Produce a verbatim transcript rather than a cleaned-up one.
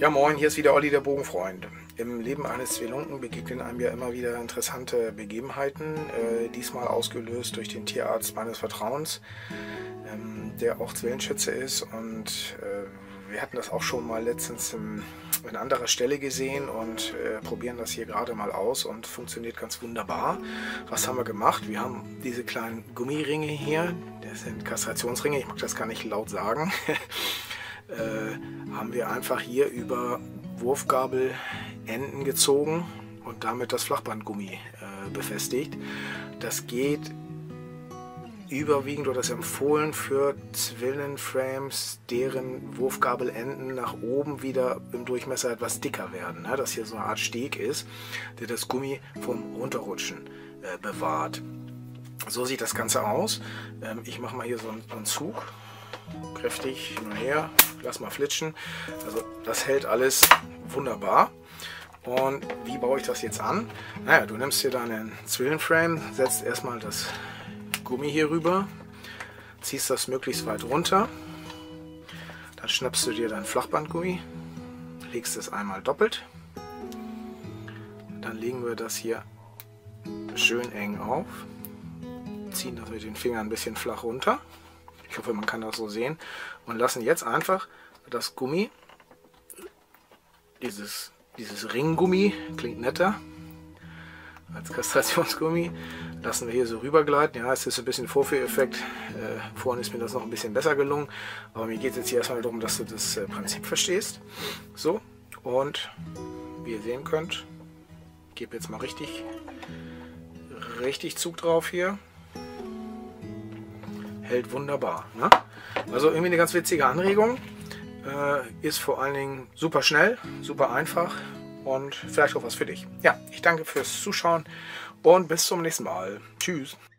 Ja moin, hier ist wieder Olli, der Bogenfreund. Im Leben eines Zwilunken begegnen einem ja immer wieder interessante Begebenheiten, äh, diesmal ausgelöst durch den Tierarzt meines Vertrauens, ähm, der auch Zwillenschütze ist, und äh, wir hatten das auch schon mal letztens im, an anderer Stelle gesehen und äh, probieren das hier gerade mal aus und funktioniert ganz wunderbar. Was haben wir gemacht? Wir haben diese kleinen Gummiringe hier, das sind Kastrationsringe, ich mag das gar nicht laut sagen. Äh, haben wir einfach hier über Wurfgabelenden gezogen und damit das Flachbandgummi äh, befestigt. Das geht überwiegend oder ist empfohlen für Zwillenframes, deren Wurfgabelenden nach oben wieder im Durchmesser etwas dicker werden, ne? Dass hier so eine Art Steg ist, der das Gummi vom Runterrutschen äh, bewahrt. So sieht das Ganze aus. Ähm, ich mache mal hier so einen, so einen Zug. Kräftig hin und her, lass mal flitschen. Also das hält alles wunderbar. Und wie baue ich das jetzt an? Naja, du nimmst hier deinen Zwillenframe, setzt erstmal das Gummi hier rüber, ziehst das möglichst weit runter, dann schnappst du dir dein Flachbandgummi, legst es einmal doppelt, dann legen wir das hier schön eng auf, ziehen das mit den Fingern ein bisschen flach runter. Ich hoffe, man kann das so sehen. Und lassen jetzt einfach das Gummi, dieses, dieses Ringgummi, klingt netter als Kastrationsgummi, lassen wir hier so rübergleiten. Ja, es ist ein bisschen Vorführeffekt. Äh, vorhin ist mir das noch ein bisschen besser gelungen. Aber mir geht es jetzt hier erstmal darum, dass du das äh, Prinzip verstehst. So, und wie ihr sehen könnt, ich gebe jetzt mal richtig, richtig Zug drauf hier. Hält wunderbar. Ne? Also irgendwie eine ganz witzige Anregung. Äh, ist vor allen Dingen super schnell, super einfach und vielleicht auch was für dich. Ja, ich danke fürs Zuschauen und bis zum nächsten Mal. Tschüss.